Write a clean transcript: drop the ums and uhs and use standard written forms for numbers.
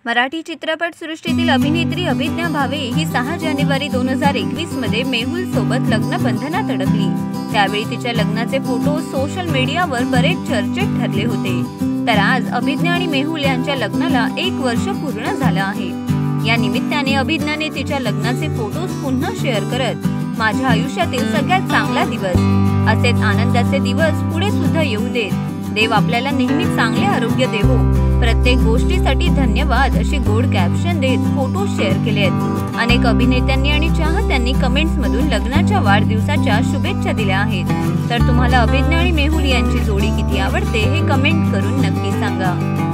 मराठी चित्रपट सृष्टीतील अभिनेत्री अभिज्ञा भावे ही 6 जानेवारी 2021 मध्ये मेहुल सोबत लग्न बंधनात अडकली। त्यावेळी तिच्या लग्नाचे फोटो सोशल मीडियावर बरेच चर्चेत ठरले होते। तर आज अभिज्ञा आणि मेहुल यांच्या लग्नाला 1 वर्ष पूर्ण झालं आहे। या निमित्ताने अभिज्ञाने तिच्या लग्नाचे फोटोज पुन्हा शेअर करत, माझ्या आयुष्यातील सगळ्यात चांगला दिवस, असेच आनंदाचे दिवस पुढे सुद्धा येऊ देत, देव आपल्याला नेहमी चांगले आरोग्य देवो, प्रत्येक गोष्टीसाठी धन्यवाद अशी गोड कॅप्शन देत फोटो शेअर केलेत। अनेक अभिनेत्यांनी आणि चाहत्यांनी कमेंट्स मधून लग्नाच्या वाढदिवसाच्या शुभेच्छा दिल्या आहेत। तर तुम्हाला अभिज्ञा आणि मेहुल यांची जोडी किती आवडते हे कमेंट करून नक्की सांगा।